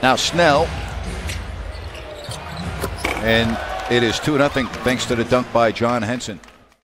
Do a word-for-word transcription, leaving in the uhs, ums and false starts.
Now Snell. And it is two nothing thanks to the dunk by John Henson.